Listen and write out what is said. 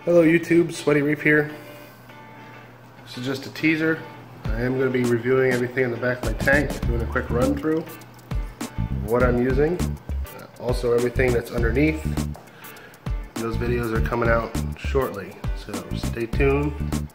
Hello YouTube, SweatyReef here. This is just a teaser. I am going to be reviewing everything in the back of my tank, doing a quick run through of what I'm using. Also everything that's underneath. Those videos are coming out shortly, so stay tuned.